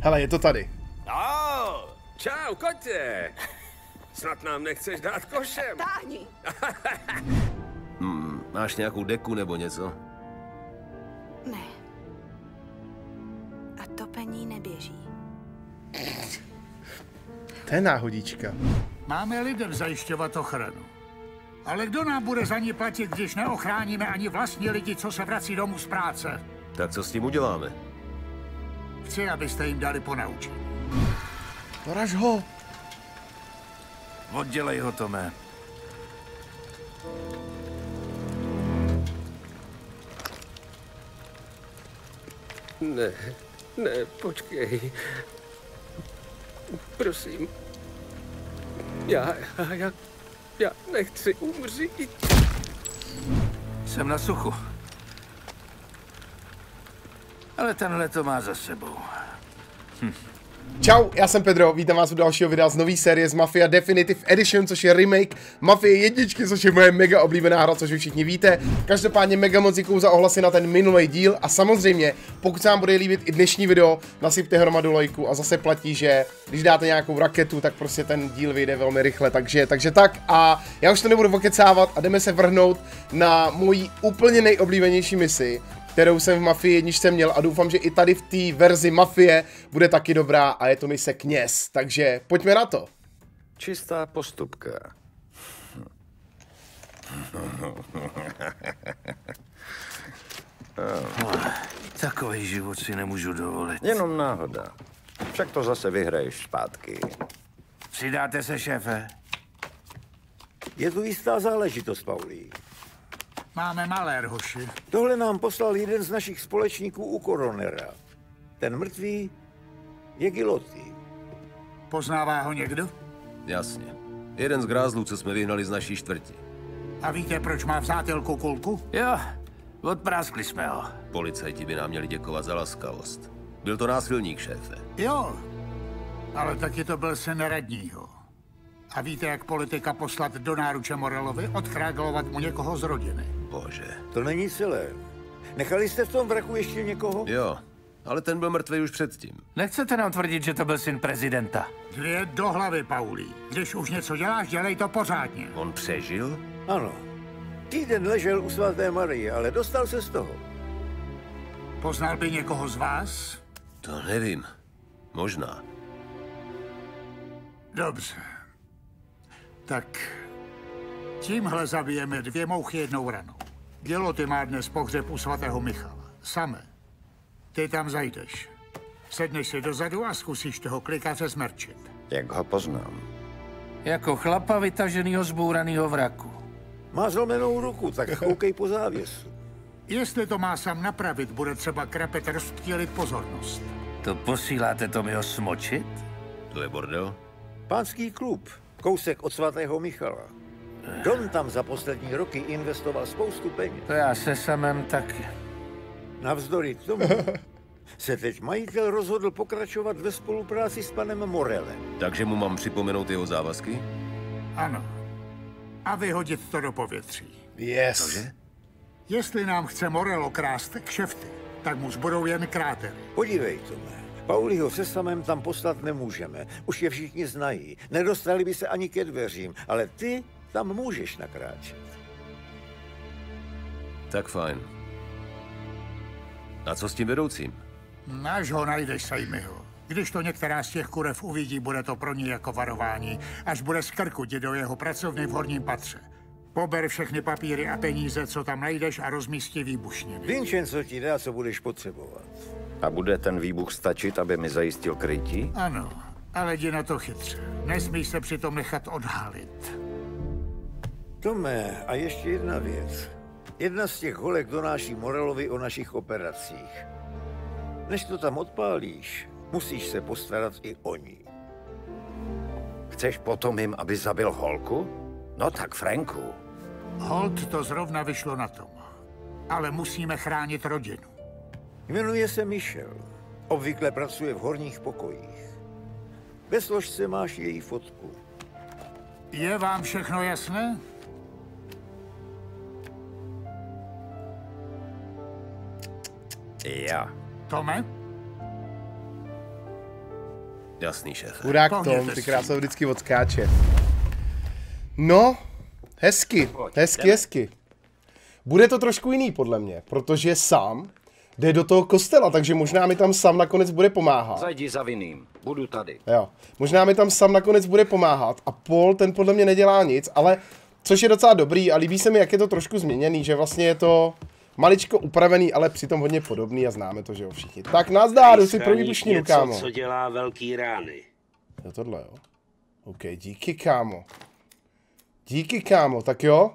Hele, je to tady. Čau, kotě. Snad nám nechceš dát košem. Táhni. Máš nějakou deku nebo něco? Ne. A topení neběží. To je náhodička. Máme lidem zajišťovat ochranu. Ale kdo nám bude za ní platit, když neochráníme ani vlastní lidi, co se vrací domů z práce? Tak co s tím uděláme? Chci, abyste jim dali ponaučení. Poraž ho. Oddělej ho, Tome. Ne, počkej. Prosím. Já nechci umřít. Jsem na suchu. Ale tenhle to má za sebou. Čau, já jsem Pedro, vítám vás u dalšího videa z nové série z Mafia Definitive Edition, což je remake Mafie 1, což je moje mega oblíbená hra, což vy všichni víte. Každopádně mega moc děkuju za ohlasy na ten minulý díl a samozřejmě, pokud se vám bude líbit i dnešní video, nasypte hromadu lajků a zase platí, že když dáte nějakou raketu, tak prostě ten díl vyjde velmi rychle, takže tak a já už to nebudu okecávat a jdeme se vrhnout na moji úplně nejoblíbenější misi, kterou jsem v Mafii 1 měl a doufám, že i tady v té verzi Mafie bude taky dobrá a je to mise Kněz, takže pojďme na to. Čistá postupka. Takový život si nemůžu dovolit. Jenom náhoda. Však to zase vyhraješ zpátky. Přidáte se, šéfe? Je tu jistá záležitost, Paulí. Máme malér, hoši. Tohle nám poslal jeden z našich společníků u koronera. Ten mrtvý je Giloty. Poznává ho někdo? Jasně. Jeden z grázlů, co jsme vyhnali z naší čtvrti. A víte, proč má v zátylku kulku? Jo, odpráskli jsme ho. Policajti by nám měli děkovat za laskavost. Byl to násilník, šéfe. Jo, ale taky to byl syn radního. A víte, jak politika poslat do náruče Morelovi? Odchráglovat mu někoho z rodiny. Bože. To není celé. Nechali jste v tom vraku ještě někoho? Jo, ale ten byl mrtvý už předtím. Nechcete nám tvrdit, že to byl syn prezidenta? Dvě do hlavy, Paulí. Když už něco děláš, dělej to pořádně. On přežil? Ano. Týden ležel u svaté Marie, ale dostal se z toho. Poznal by někoho z vás? To nevím. Možná. Dobře. Tak tímhle zabijeme 2 mouchy jednou ranou. Giloty má dnes pohřeb u svatého Michala. Samé. Ty tam zajdeš. Sedneš si dozadu a zkusíš toho klikaře zmerčit. Jak ho poznám? Jako chlapa vytaženýho z bouranýho vraku. Má zlomenou ruku, tak koukej po závěsu. Jestli to má sám napravit, bude třeba krapet rozptýlit pozornost. To posíláte Tomiho smočit? To je bordel? Pánský klub. Kousek od svatého Michala. Don tam za poslední roky investoval spoustu peněz. To já se samem taky. Navzdory tomu se teď majitel rozhodl pokračovat ve spolupráci s panem Morelem. Takže mu mám připomenout jeho závazky? Ano. A vyhodit to do povětří. Yes. Cože? Jestli nám chce Morel okrást kšefty, tak mu zbudou jen krátery. Podívej, Tome. Paulího se samém tam poslat nemůžeme. Už je všichni znají. Nedostali by se ani ke dveřím, ale ty tam můžeš nakráčet. Tak fajn. A co s tím vedoucím? Až ho najdeš, Sajmiho. Když to některá z těch kurev uvidí, bude to pro ní jako varování, až bude z krku jdi do jeho pracovny v horním patře. Pober všechny papíry a peníze, co tam najdeš, a rozmístí výbušniny. Vincenzo ti dá, co budeš potřebovat. A bude ten výbuch stačit, aby mi zajistil krytí? Ano, ale jdi na to chytře. Nesmíš se přitom nechat odhalit. Tome, a ještě jedna věc. Jedna z těch holek donáší Morelovi o našich operacích. Než to tam odpálíš, musíš se postarat i o ní. Chceš potom jim, aby zabil holku? No tak, Franku. Holt to zrovna vyšlo na tom. Ale musíme chránit rodinu. Jmenuje se Michelle. Obvykle pracuje v horních pokojích. Ve složce máš její fotku. Je vám všechno jasné? Já. Tome? Jasný, šéfe. Chudák Tom, ty krása vždycky odskáče. No, hezky, hezky. Bude to trošku jiný podle mě, protože Sam jde do toho kostela, takže možná mi tam Sam nakonec bude pomáhat. Zajdi za vinným, budu tady. Jo, možná mi tam Sam nakonec bude pomáhat a Paul ten podle mě nedělá nic, ale což je docela dobrý a líbí se mi, jak je to trošku změněný, že vlastně je to maličko upravený, ale přitom hodně podobný a známe to, že jo, všichni. Tak nazdár, jdu si pro výbušninu, kámo. Co dělá velký rány. Jo, tohle jo. OK, díky, kámo. Díky, kámo, tak jo.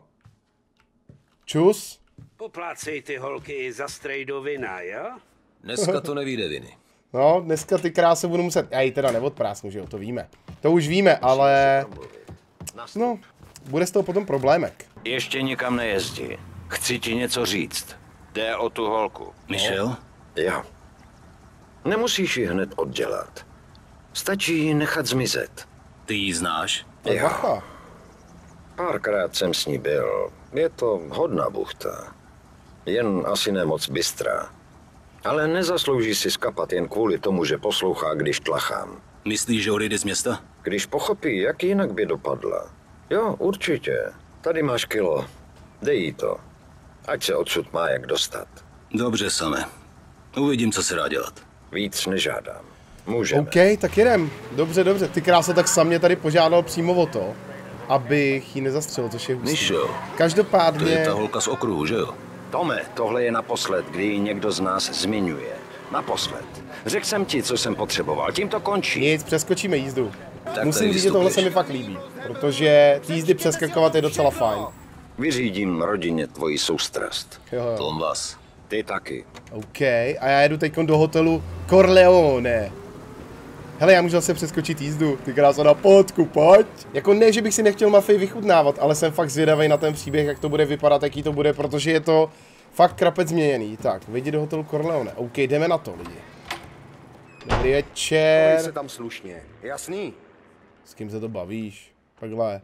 Čus. Poplácej ty holky za strejdovina, jo? Dneska to nevíde viny. No, dneska ty krásy budu muset, já ji teda neodprásnu, že jo, to víme. To už víme, ale... No, bude z toho potom problémek. Ještě nikam nejezdí. Chci ti něco říct. Jde o tu holku. Michel? Jo. Nemusíš ji hned oddělat. Stačí ji nechat zmizet. Ty ji znáš? Jo. Bacha. Párkrát jsem s ní byl. Je to hodná buchta. Jen asi nemoc bystrá. Ale nezaslouží si skapat jen kvůli tomu, že poslouchá, když tlachám. Myslíš, že odejde z města? Když pochopí, jak jinak by dopadla. Jo, určitě. Tady máš kilo. Dej jí to. Ať se odsud má jak dostat. Dobře, Same. Uvidím, co se dá dělat. Víc nežádám. Můžeme. OK, tak jedem. Dobře, dobře. Ty krása, tak Sam mě tady požádal přímo o to, abych ji nezastřelil, což je hustý. Michel, Každopádně... to je ta holka z okruhu, že jo? Tome, tohle je naposled, kdy ji někdo z nás zmiňuje. Naposled. Řekl jsem ti, co jsem potřeboval. Tím to končí. Nic, přeskočíme jízdu. Tak Musím tady říct, že tohle vystupuješ. se mi fakt líbí, protože ty jízdy přeskakovat je docela fajn. Vyřídím rodině tvoji soustrast. Jo. Tom vás. Ty taky. OK, a já jedu teď do hotelu Corleone. Hele, já můžu zase přeskočit jízdu, ty krása na potku, pojď. Jako ne, že bych si nechtěl Mafii vychutnávat, ale jsem fakt zvědavý na ten příběh, jak to bude vypadat, jaký to bude, protože je to fakt krapec změněný. Tak, vyjdi do hotelu Corleone. OK, jdeme na to, lidi. Dobrý večer. se tam slušně, jasný? S kým se to bavíš? Takhle.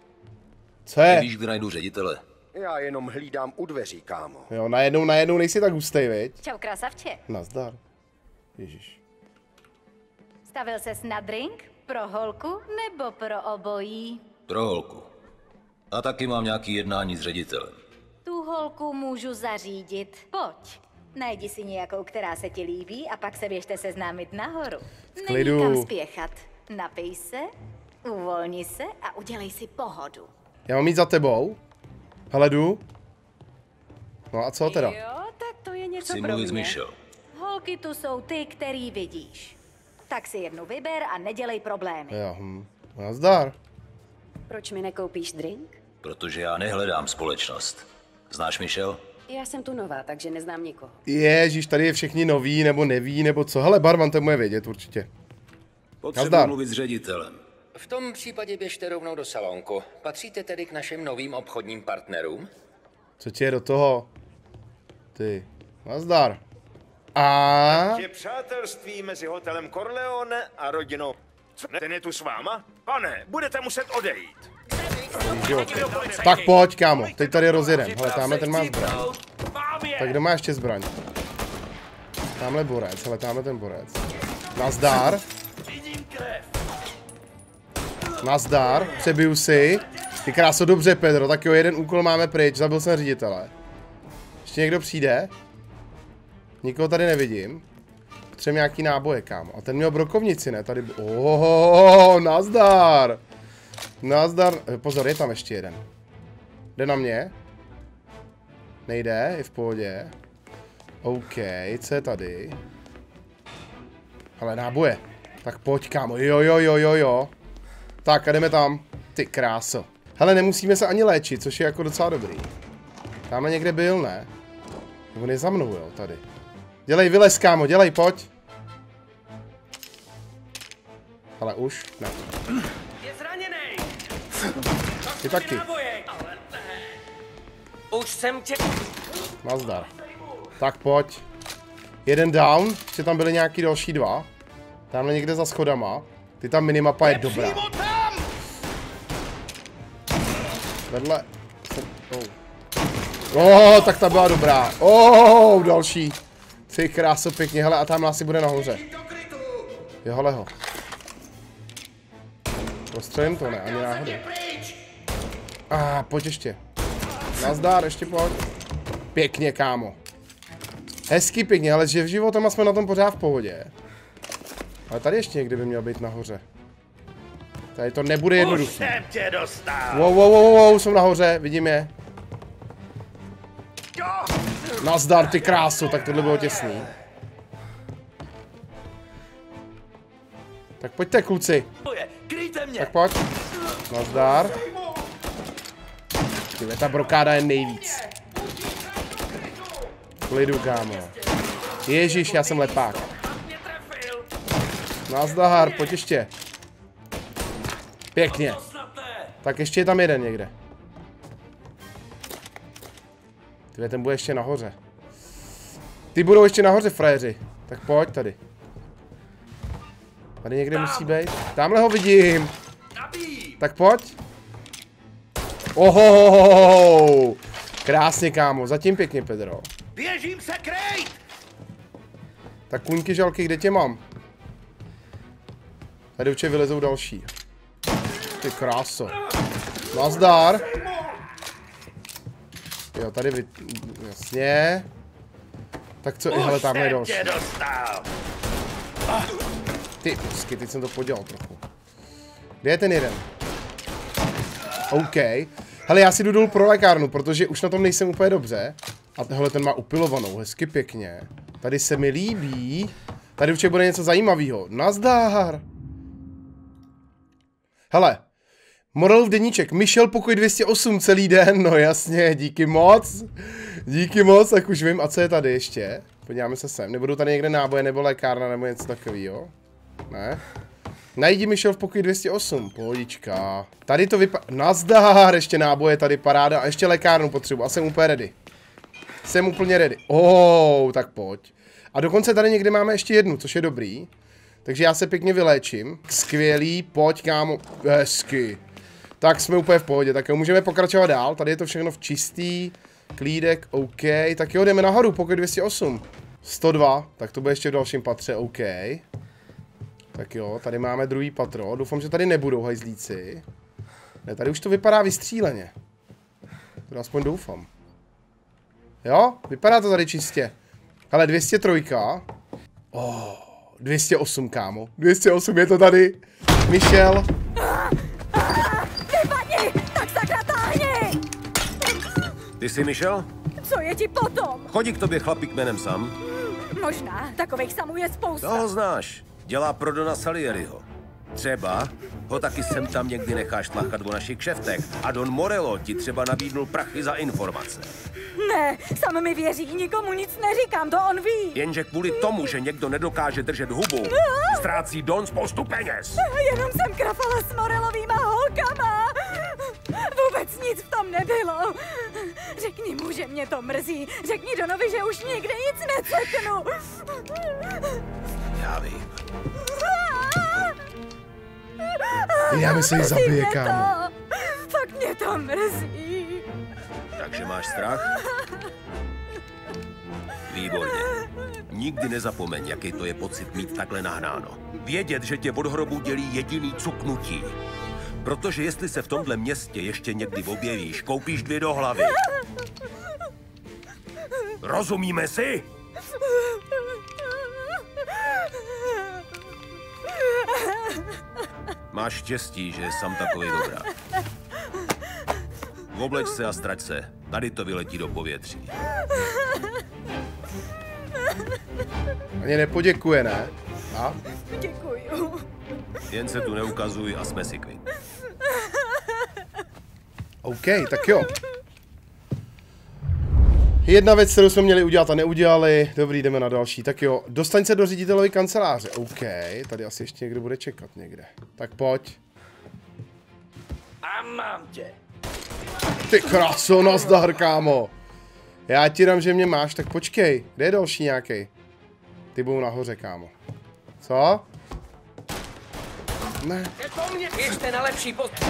Co je? Víš, kde najdu ředitele? Já jenom hlídám u dveří, kámo. Jo, najednou nejsi tak hustej, viď? Čau, krasavče. Nazdar. Ježíš. Stavil ses na drink? Pro holku nebo pro obojí? Pro holku. A taky mám nějaký jednání s ředitelem. Tu holku můžu zařídit. Pojď. Najdi si nějakou, která se ti líbí a pak se běžte seznámit nahoru. klidu. Není kam spěchat. Napij se, uvolni se a udělej si pohodu. Já mám jít za tebou? Hele, jdu. No a co teda? Jo, tak to je něco Chci pro mluvit s mě. Michel. Holky tu jsou ty, který vidíš. Tak si jednu vyber a nedělej problémy. Jo, nazdar. Proč mi nekoupíš drink? Protože já nehledám společnost. Znáš Michel? Já jsem tu nová, takže neznám nikoho. Ježíš, tady je všichni noví, nebo neví, nebo co. Hele, barman, ten může vědět určitě. Potřebuji Nazdar. mluvit s ředitelem. V tom případě běžte rovnou do salonku. Patříte tedy k našim novým obchodním partnerům? Co ti je do toho? Ty, nazdar. A... Je přátelství mezi hotelem Corleone a rodinou. Co, ten je tu s váma? Pane, budete muset odejít. Jo. Tak pojď, kámo, teď tady rozjedem. Hele, tamhle ten má zbraň. Tak kdo má ještě zbraň? Tamhle borec, hele, tamhle ten borec. Nazdar. Nazdar, přebiju si. Ty kráso, dobře, Pedro, tak jo, jeden úkol máme pryč, zabil jsem ředitele. Ještě někdo přijde? Nikoho tady nevidím. Potřebuji nějaký náboje, kámo. A ten měl brokovnici, ne? Tady... nazdar. Nazdar. Pozor, je tam ještě jeden. Jde na mě? Nejde, je v pohodě. OK, co je tady? Hele, náboje. Tak pojď, kámo. Jo. Tak a jdeme tam. Ty kráso. Hele, nemusíme se ani léčit, což je jako docela dobrý. Tamhle někde byl, ne? On je za mnou, jo, tady. Dělej, vylez, kámo, dělej, pojď. Ale už, ne. Je zraněnej! Ty taky. Už jsem tě... Nazdar. Tak pojď. Jeden down, ještě tam byly nějaký další dva. Tamhle někde za schodama. Ty tam minimapa je dobrá. Vedle. Tak ta byla dobrá. Další. Ty kráso, pěkně, hele, a tam asi bude nahoře. Jo, hele ho. Prostřelím to, ne, ani náhodou. Pojď ještě. Nazdár, ještě pojď. Pěkně, kámo. Hezky pěkně, ale že v životama jsme na tom pořád v pohodě. Ale tady ještě někdy by měl být nahoře. Tady to nebude jednoduché. Už jsem tě dostal. Wow, jsou nahoře, vidím je. Nazdar, ty krásu, tak tohle bylo těsný. Tak pojďte, kluci. Tak pojď. Nazdar. Tyhle, ta brokáda je nejvíc. Klidu, kámo. Ježíš, já jsem lepák. Nazdar, pojď ještě. Pěkně. Tak ještě je tam jeden někde. Tyhle, ten bude ještě nahoře. Ty budou ještě nahoře, frajeři. Tak pojď tady. Tady někde musí být. Tamhle ho vidím. Tak pojď. Ohohohoho. Krásně, kámo. Zatím pěkně, Pedro. Běžím se krejt! Tak kuňky žalky, kde tě mám? Tady určitě vylezou další. Ty kráso. Nazdar. Jo, tady vy... Jasně. Tak co, hele, tamhle je další. Ty psky, teď jsem to podělal trochu. Kde je ten jeden? OK. Hele, já si jdu dolů pro lékárnu, protože už na tom nejsem úplně dobře. A tohle ten má upilovanou, hezky pěkně. Tady se mi líbí. Tady určitě bude něco zajímavého. Nazdar. Hele. Morelův deníček. Michel, pokoj 208 celý den. No jasně, díky moc. Díky moc, tak už vím. A co je tady ještě? Podíváme se sem. Nebudou tady někde náboje nebo lékárna nebo něco takového? Ne? Najdi Michel v pokoji 208. Pohodička. Tady to vypadá. Nazdar, ještě náboje, tady paráda. A ještě lékárnu potřebuji. A jsem úplně ready. Jsem úplně ready. Tak pojď. A dokonce tady někde máme ještě jednu, což je dobrý. Takže já se pěkně vyléčím. Skvělý, pojď, kámo. Hezky. Tak jsme úplně v pohodě. Tak jo, můžeme pokračovat dál. Tady je to všechno v čistý. Klídek, OK. Tak jo, jdeme nahoru, pokoj 208. 102, tak to bude ještě v dalším patře, OK. Tak jo, tady máme druhý patro. Doufám, že tady nebudou hajzlíci. Ne, tady už to vypadá vystříleně. To aspoň doufám. Jo, vypadá to tady čistě. Ale 203. 208, kámo. 208 je to tady. Michel. Vypadni, tak sakra táhni! Ty jsi Michel? Co je ti potom? Chodí k tobě chlapík jménem Sam? Možná, takových samů je spousta. Toho znáš. Dělá pro Dona Salieriho. Třeba ho taky sem tam někdy necháš tlachat o našich kšeftech a Don Morello ti třeba nabídnul prachy za informace. Ne, Sam mi věří, nikomu nic neříkám, to on ví. Jenže kvůli tomu, že někdo nedokáže držet hubu, ztrácí Don spoustu peněz. Jenom jsem krafala s Morellovýma holkama. Vůbec nic v tom nebylo. Řekni mu, že mě to mrzí. Řekni Donovi, že už nikdy nic neceknu. Já vím. Já mi se jí zabije, kámo. Fakt mě to mrzí. Takže máš strach? Výborně. Nikdy nezapomeň, jaký to je pocit mít takhle nahnáno. Vědět, že tě od hrobu dělí jediný cuknutí. Protože jestli se v tomhle městě ještě někdy objevíš, koupíš 2 do hlavy. Rozumíme si? Máš štěstí, že je Sam takový dobrá. Obleč se a strať se. Tady to vyletí do povětří. Ani nepoděkuje, ne? A? Děkuju. Jen se tu neukazuj a jsme si kvit. OK, tak jo. Jedna věc, kterou jsme měli udělat a neudělali. Dobrý, jdeme na další. Tak jo, dostaň se do ředitelovy kanceláře. OK, tady asi ještě někdo bude čekat někde. Tak pojď. A mám tě. Ty kráso, nazdar, kámo. Já ti dám, že mě máš, tak počkej. Kde je další nějaký? Ty budou nahoře, kámo. Co? Ne. Běžte na lepší post.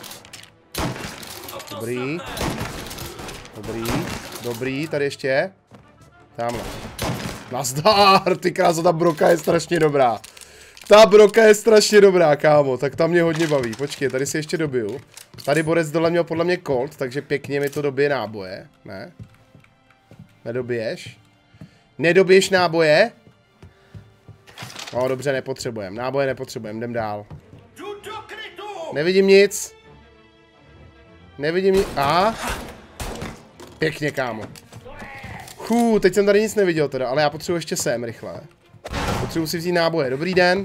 Dobrý. Dobrý. Dobrý, tady ještě. Tamhle. Nazdar, ty kráso, ta broka je strašně dobrá. Ta broka je strašně dobrá, kámo, tak tam mě hodně baví. Počkej, tady si ještě dobiju. Tady borec dole měl podle mě Colt, takže pěkně mi to dobije náboje. Ne? Nedobiješ? Nedobiješ náboje? No dobře, nepotřebujeme. Náboje nepotřebujeme, jdem dál. Nevidím nic. Nevidím nic. A? Pěkně, kámo. Teď jsem tady nic neviděl teda, ale já potřebuji ještě sem rychle. Potřebuji si vzít náboje. Dobrý den.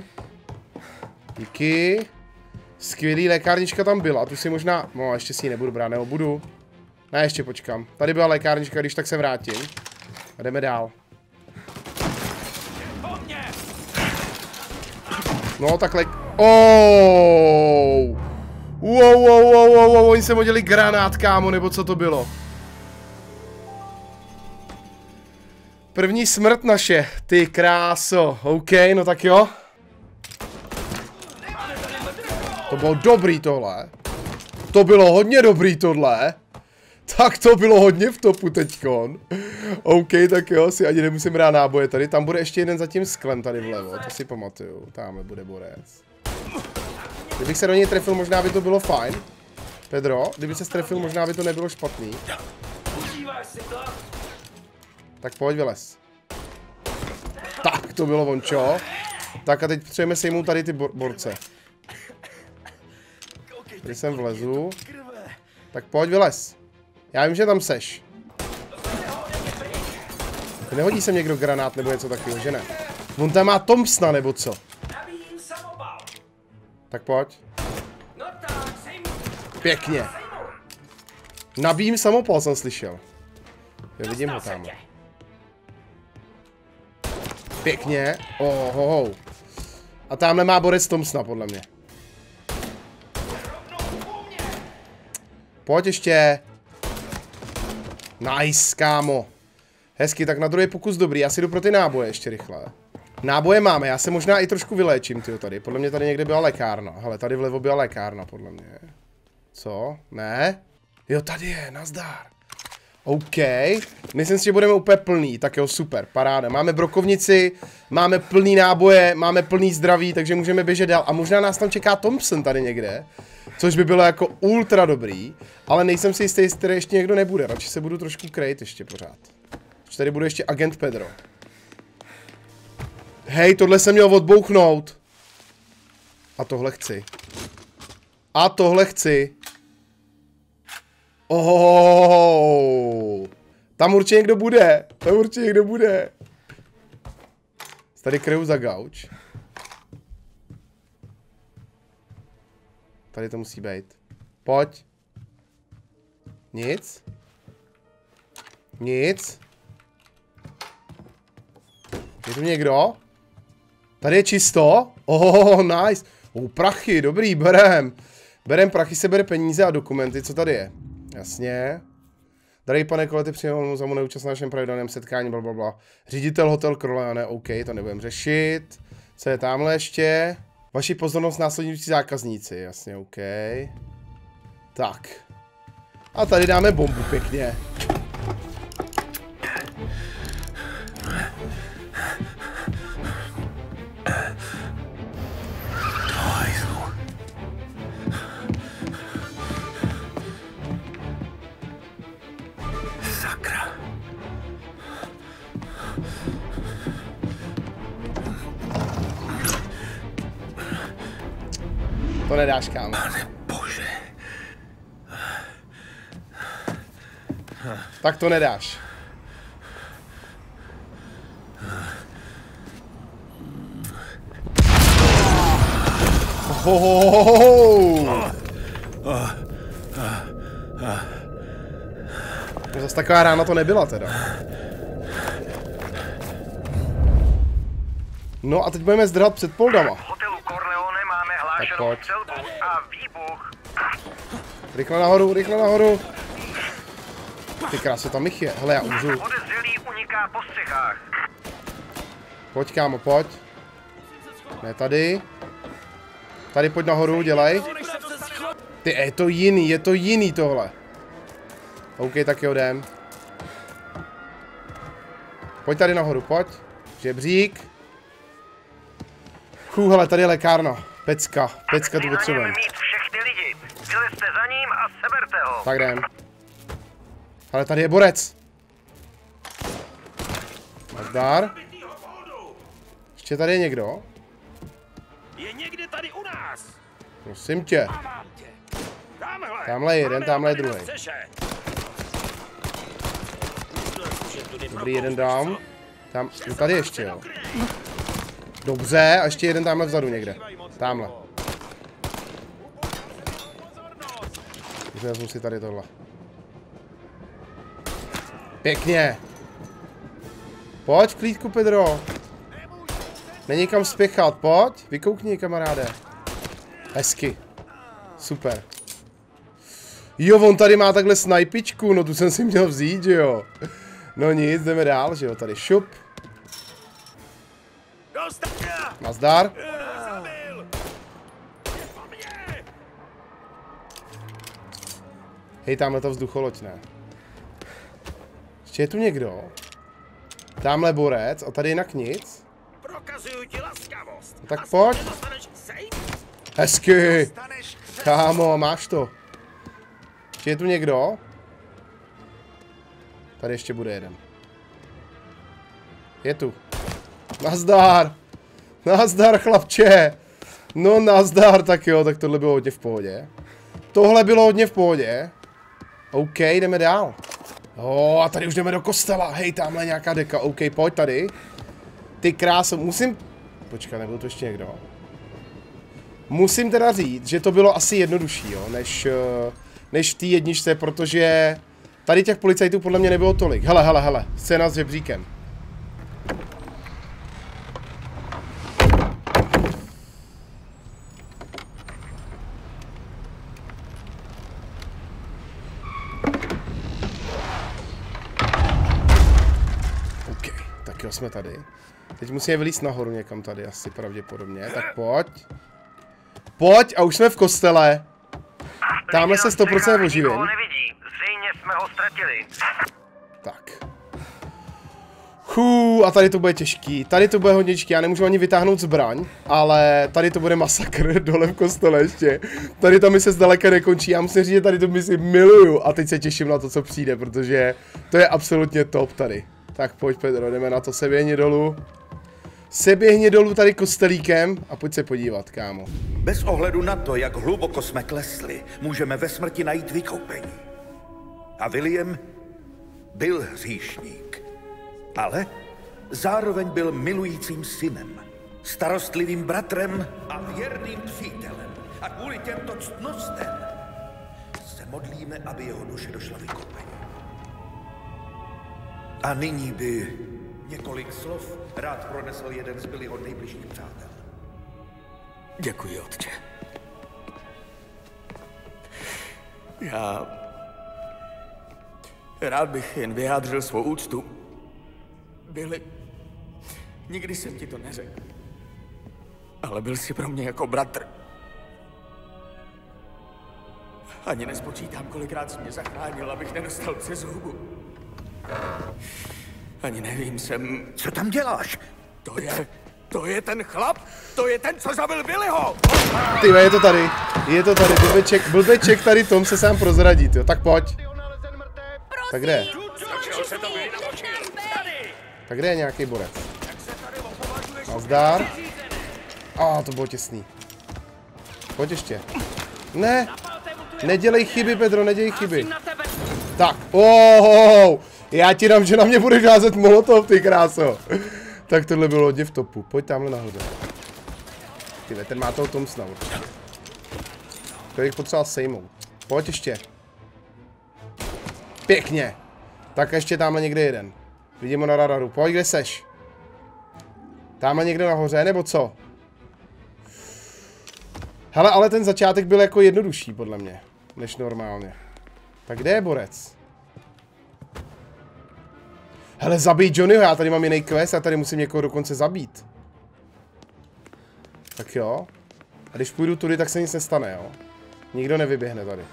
Díky. Skvělý, lékárnička tam byla. Tu si možná... No, ještě si ji nebudu brát, nebo budu. Ne, ještě počkám. Tady byla lékárnička, když tak se vrátím. A jdeme dál. No, takhle... Oh! Wow, oni se hodili granát, kámo, nebo co to bylo? První smrt naše, ty kráso. OK, no tak jo. To bylo dobrý tohle. To bylo hodně dobrý tohle. Tak to bylo hodně v topu teďkon. OK, tak jo, si ani nemusím brát náboje tady. Tam bude ještě jeden za tím sklem tady vlevo, to si pamatuju. Tamhle bude borec. Kdybych se do něj trefil, možná by to bylo fajn. Pedro, kdyby se trefil, možná by to nebylo špatný. Tak pojď, vylez. Tak, to bylo vončo. Tak a teď potřebujeme sejmout tady ty borce. Tady sem vlezu. Tak pojď, vylez. Já vím, že tam seš. Nehodí sem někdo granát nebo něco takového, že ne? On tam má Thompsona nebo co? Tak pojď. Pěkně. Nabijím samopal, jsem slyšel. Já vidím ho tam. Pěkně. Ohoho. A tamhle má borec Thompsona, podle mě. Pojď ještě. Nice, kámo. Hezky, tak na druhý pokus dobrý. Já si jdu pro ty náboje ještě rychle. Náboje máme, já se možná i trošku vyléčím, tyjo, tady. Podle mě tady někde byla lékárna. Hele, tady vlevo byla lékárna, podle mě. Co? Ne? Jo, tady je, nazdar. OK. Myslím si, že budeme úplně plný, tak jo, super, paráda. Máme brokovnici, máme plný náboje, máme plný zdraví, takže můžeme běžet dál. A možná nás tam čeká Thompson tady někde. Což by bylo jako ultra dobrý, ale nejsem si jistý, jestli tady ještě někdo nebude. Radši se budu trošku krejt ještě pořád. Tady bude ještě agent Pedro. Hej, tohle jsem měl odbouchnout. A tohle chci. A tohle chci. Oh, tam určitě někdo bude. Tam určitě někdo bude. Tady kryju za gauč. Tady to musí být. Pojď. Nic. Nic. Je tu někdo? Tady je čisto. Oh, nice. Prachy, dobrý, berem. Berem prachy, se bere peníze a dokumenty, co tady je? Jasně. Drahý pane Kolety, přijel za mnou neúčast na našem pravidelném setkání, blablabla. Ředitel hotel Corleone, OK, to nebudem řešit. Co je tamhle ještě? Vaši pozornost následující zákazníci, jasně, OK. Tak. A tady dáme bombu pěkně. Sakra. To nedáš, kámo. Pane bože. Tak to nedáš. Zase taková rána to nebyla teda. No a teď budeme zdrhat před poldama. V hotelu Corleone máme hlášenou střelbu a výbuch. Rychle nahoru, rychle nahoru. Ty kráso, tam jich je. Hele, já umřu. Podezřelý uniká po střechách. Pojď, kámo, pojď. Ne, tady. Tady pojď nahoru, dělej. Ty, je to jiný tohle. OK, tak jo, jdem. Pojď tady nahoru, pojď. Žebřík. Hele, tady je lékárna. Pecka tu potřebujeme. mít všechny lidi. Vylezte za ním a seberte ho. Tak jdem. Ale tady je borec. Nazdar. Ještě tady je někdo? Je někde tady u nás. Prosím tě. Tamhle je jeden, tamhle je druhý. Dobrý, jeden dám. Tam, no tady ještě, jo. Dobře, a ještě jeden tamhle vzadu někde. Tamhle. Vezmu si tady tohle. Pěkně. Pojď v klídku, Pedro. Není kam spěchat, pojď. Vykoukni, kamaráde. Hezky. Super. Jo, on tady má takhle snajpičku, no tu jsem si měl vzít, že jo. No nic, jdeme dál, že jo, tady šup. Nazdar. Hej, tamhle ta vzducholoď, ne. Ještě je tu někdo. Tamhle borec a tady jinak nic. No tak pojď. Hezky. Kámo, máš to. Ještě je tu někdo. Tady ještě bude jeden. Je tu. Nazdar. Nazdar, chlapče. No nazdar, tak jo, tak tohle bylo hodně v pohodě. Tohle bylo hodně v pohodě. OK, jdeme dál. A tady už jdeme do kostela. Hej, tamhle nějaká deka. OK, pojď tady. Ty kráso, musím... Počkat, nebyl tu ještě někdo? Musím teda říct, že to bylo asi jednodušší, jo, než v té jedničce, protože tady těch policajtů podle mě nebylo tolik. Hele, scéna s žebříkem. OK, tak jo, jsme tady. Teď musíme vylízt nahoru někam tady, asi pravděpodobně, tak pojď. Pojď a už jsme v kostele. Tamhle se 100% oživím. Zřejmě jsme ho ztratili. Tak. A tady to bude těžký. Tady to bude hodně těžký. Já nemůžu ani vytáhnout zbraň, ale tady to bude masakr dole v kostele ještě. Tady ta mise zdaleka nekončí. Já musím říct, že tady tu misi miluju a teď se těším na to, co přijde, protože to je absolutně top tady. Tak pojď, Pedro, jdeme na to, se běhni dolů. Se běhni dolů tady kostelíkem a pojď se podívat, kámo. Bez ohledu na to, jak hluboko jsme klesli, můžeme ve smrti najít vykoupení. A William byl hříšník, ale zároveň byl milujícím synem, starostlivým bratrem a věrným přítelem. A kvůli těmto ctnostem se modlíme, aby jeho duše došla vykoupení. A nyní by několik slov rád pronesl jeden z Billyho nejbližších přátel. Děkuji, otče. Já rád bych jen vyjádřil svou úctu. Billy, nikdy jsem ti to neřekl, ale byl jsi pro mě jako bratr. Ani nespočítám, kolikrát jsi mě zachránil, abych nedostal přes hubu. Ani nevím, Co tam děláš? To je ten chlap? To je ten, co zabil Billyho! Tyve, je to tady, blbeček tady Tom se sám prozradí, jo, tak pojď. Tak kde? Tak kde je nějaký borec? Nazdar. To bylo těsný. Pojď ještě. Ne! Nedělej chyby, Pedro, nedělej chyby. Tak, já ti dám, že na mě budeš házet molotov, ty kráso. Tak tohle bylo hodně v topu. Pojď tamhle nahoře. Tyve, ten má toho Thompsona určitě. To bych potřeboval sejmout. Pojď ještě. Pěkně. Tak ještě tamhle někde jeden. Vidím ho na radaru. Pojď, kde seš? Tamhle někde nahoře, nebo co? Hele, ale ten začátek byl jako jednodušší, podle mě. Než normálně. Tak kde je borec? Hele, zabij Johnnyho, já tady mám jiný quest, já tady musím někoho dokonce zabít. Tak jo. A když půjdu tudy, tak se nic nestane, jo. Nikdo nevyběhne tady.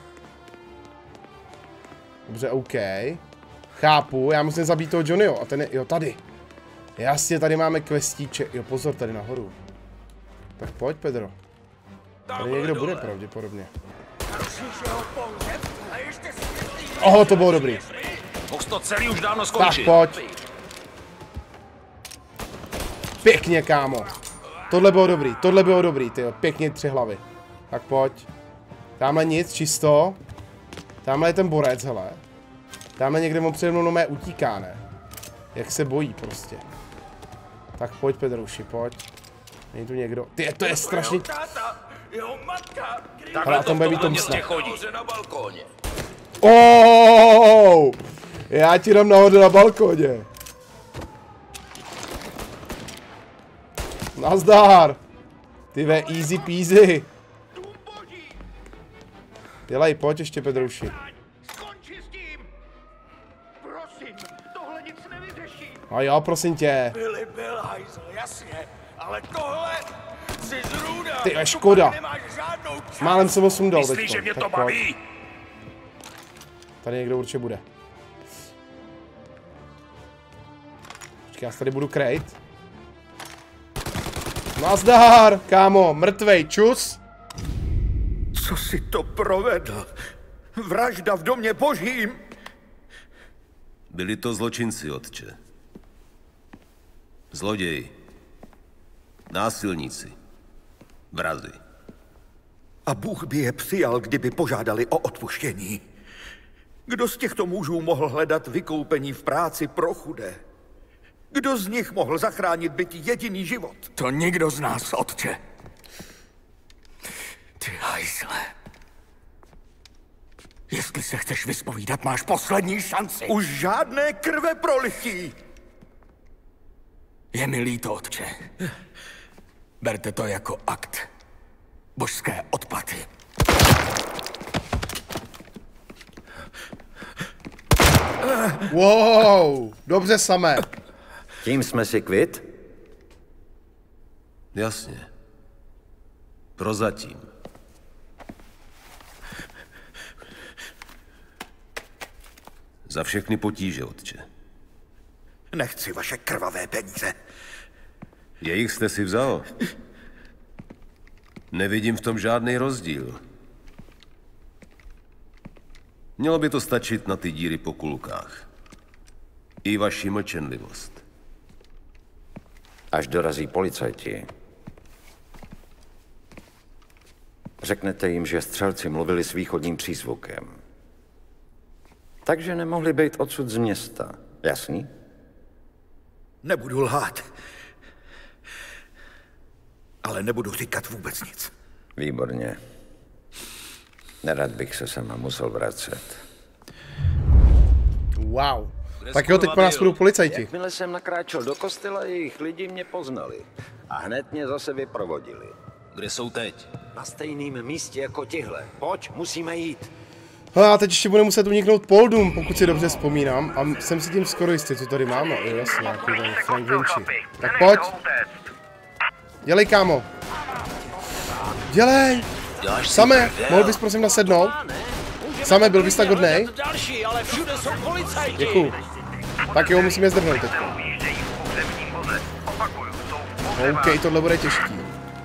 Dobře, OK. Chápu, já musím zabít toho Johnnyho. A ten je, jo, tady. Jasně, tady máme questíček. Jo, pozor, tady nahoru. Tak pojď, Pedro. Tady někdo bude pravděpodobně. Oho, to bylo dobrý. Mohl to celý už dávno skončit. Tak pojď. Pěkně, kámo. Tohle bylo dobrý, tyjo. Pěkně 3 hlavy. Tak pojď. Tamhle nic, čisto. Tamhle je ten borec, hele. Tamhle někde on přede mnou mé utíká, ne? Jak se bojí prostě. Tak pojď, Pedrouši, pojď. Není tu někdo. Ty, to je strašně... Ale a tam bude mít tom snad. Oh! Já ti dám nahoře na balkóně. Nazdar! Ty ve, easy peasy. Dělej, pojď ještě, Pedrouši. A jo, prosím tě. Jasně, ale tohle si zrůdal. Ty, škoda. Málem jsem ho sundal teďko. Myslíš, že mě to baví? Tady někdo určitě bude. Počkej, já tady budu krejt. Nazdar, kámo, mrtvej, čus. Co si to provedl? Vražda v domě božím. Byli to zločinci, otče. Zloději. Násilníci. Vrazi. A Bůh by je přijal, kdyby požádali o odpuštění. Kdo z těchto mužů mohl hledat vykoupení v práci pro chudé? Kdo z nich mohl zachránit byť jediný život? To nikdo z nás, otče. Ty hajzle. Jestli se chceš vyspovídat, máš poslední šanci. Už žádné krve prolití. Je mi líto, otče. Berte to jako akt božské odplaty. Wow, dobře samé. Tím jsme si kvit? Jasně. Prozatím. Za všechny potíže, otče. Nechci vaše krvavé peníze. Jejich jste si vzal. Nevidím v tom žádný rozdíl. Mělo by to stačit na ty díry po kulkách. I vaši mlčenlivost. Až dorazí policajti. Řeknete jim, že střelci mluvili s východním přízvukem. Takže nemohli být odsud z města. Jasný? Nebudu lhát. Ale nebudu říkat vůbec nic. Výborně. Nerad bych se sama musel vracet. Wow. Tak jo, teď po nás budou policajti. Jakmile jsem nakráčel do kostela, jejich lidi mě poznali. A hned mě zase vyprovodili. Kde jsou teď? Na stejném místě jako tihle. Pojď, musíme jít. A teď ještě bude muset uniknout Poldum, pokud si dobře vzpomínám. A jsem si tím skoro jistý, co tady máme. Jo, jasně, nějaký ten Frank Vinci. Tak pojď. Dělej, kámo. Dělej. Samé, mohl bys prosím nasednout? Samé, byl bys tak hodnej? Děkuju. Tak jo, musíme zdrhnout teď. OK, tohle bude těžký.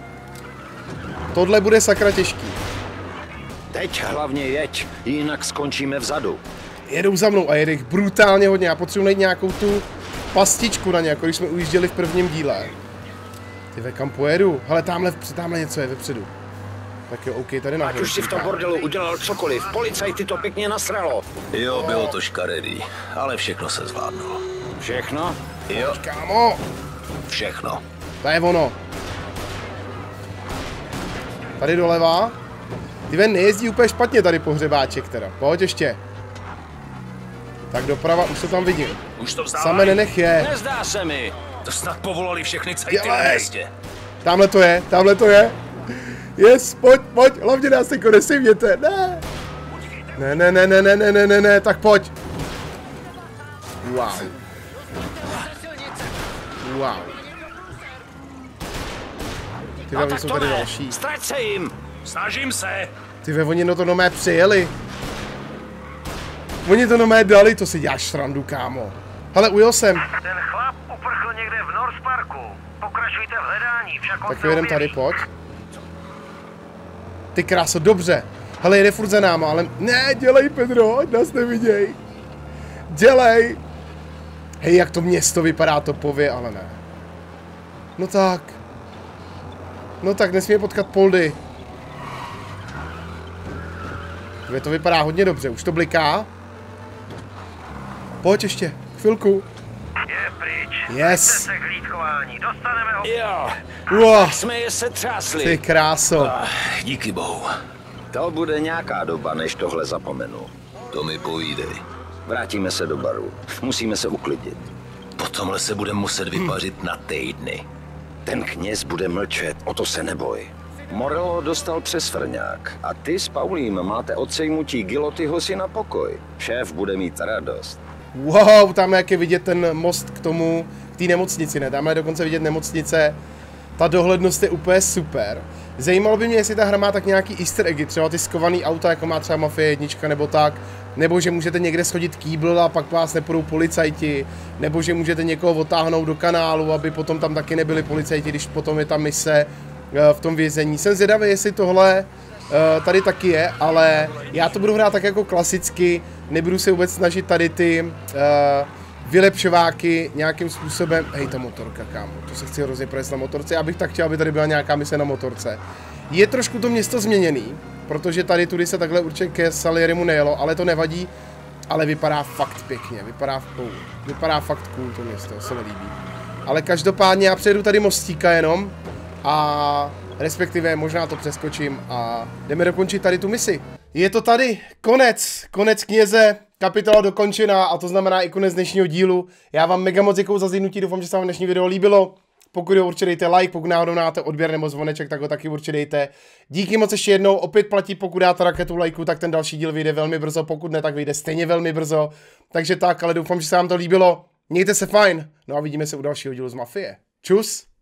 Tohle bude sakra těžký. Teď hlavně jeď, jinak skončíme vzadu. Jedou za mnou a jede jich brutálně hodně. Já potřebuji najít nějakou tu pastičku na ně, jako když jsme ujížděli v prvním díle. Ty kam pojedu? Hele, tamhle něco je vepředu. Tak jo, OK, tady nahoru. Ať už si v tom bordelu udělal cokoliv, policajty to pěkně nasralo. Jo, bylo to škaredý, ale všechno se zvládlo. Všechno? Jo. Kámo! Všechno. To je ono. Tady doleva. Ty ven nejezdí úplně špatně tady pohřebáček teda. Pojď ještě. Tak doprava, už to tam vidím. Už to vzdává. Samé nenech je. Nezdá se mi. To snad povolali všechny cajty na městě. Tamhle to je. Yes, pojď, hlavně nás jako nesejměte, ne. Ne, tak pojď. Wow. Ty no, jsou tady další. Strať se jim. Snažím se. Ty oni no to nomé přijeli. Oni to nomé dali, to si děláš srandu, kámo. Hele, ujel jsem. Ten chlap uprchl někde v North Parku. Pokračujte v hledání, však on Tak se jedem objeví. tady, pojď. Ty kráso, dobře. Hele, jede furt za náma, ale ne, dělej, Pedro, ať nás neviděj. Dělej. Hej, jak to město vypadá topově, ale ne. No tak. No tak, nesmíme potkat Poldy. To vypadá hodně dobře, už to bliká. Pojď ještě, chvilku. Je pryč. Yes. Se k hlídkování. Dostaneme ho. Jo. Wow. Jsme je se třásli. Ty kráso. Díky bohu. To bude nějaká doba, než tohle zapomenu. To mi povídej. Vrátíme se do baru. Musíme se uklidit. Po tomhle se budeme muset vypařit na týdny. Ten kněz bude mlčet, o to se neboj. Morello dostal přes frňák a ty s Paulím máte odsejmutí Gilotyho si na pokoj. Šéf bude mít radost. Wow, tam jak je vidět ten most k tomu, k té nemocnici, ne? Tam je dokonce vidět nemocnice. Ta dohlednost je úplně super. Zajímalo by mě, jestli ta hra má tak nějaký easter eggy, třeba ty skovaný auta, jako má třeba Mafie 1 nebo tak, nebo že můžete někde schodit kýbl a pak vás nepůjdou policajti, nebo že můžete někoho otáhnout do kanálu, aby potom tam taky nebyli policajti, když potom je ta mise v tom vězení. Jsem zvědavý, jestli tohle tady taky je, ale já to budu hrát tak jako klasicky, nebudu se vůbec snažit tady ty vylepšováky nějakým způsobem. Hej, ta motorka, kámo, to se chci hrozně projet na motorce, já bych tak chtěl, aby tady byla nějaká mise na motorce. Je trošku to město změněný, protože tady tudy se takhle určitě ke Salierimu nejelo, ale to nevadí, ale vypadá fakt pěkně, vypadá fakt cool to město, se mi líbí. Ale každopádně já přejdu tady mostíka jenom a respektive možná to přeskočím a jdeme dokončit tady tu misi. Je to tady, konec kněze, kapitola dokončená a to znamená i konec dnešního dílu. Já vám mega moc děkuju za zhlídnutí, doufám, že se vám dnešní video líbilo. Pokud ho určitě dejte like, pokud náhodou dáte odběr nebo zvoneček, tak ho taky určitě dejte. Díky moc ještě jednou, opět platí, pokud dáte raketu lajku, tak ten další díl vyjde velmi brzo, pokud ne, tak vyjde stejně velmi brzo. Takže tak, ale doufám, že se vám to líbilo. Mějte se fajn, no a vidíme se u dalšího dílu z Mafie. Čus!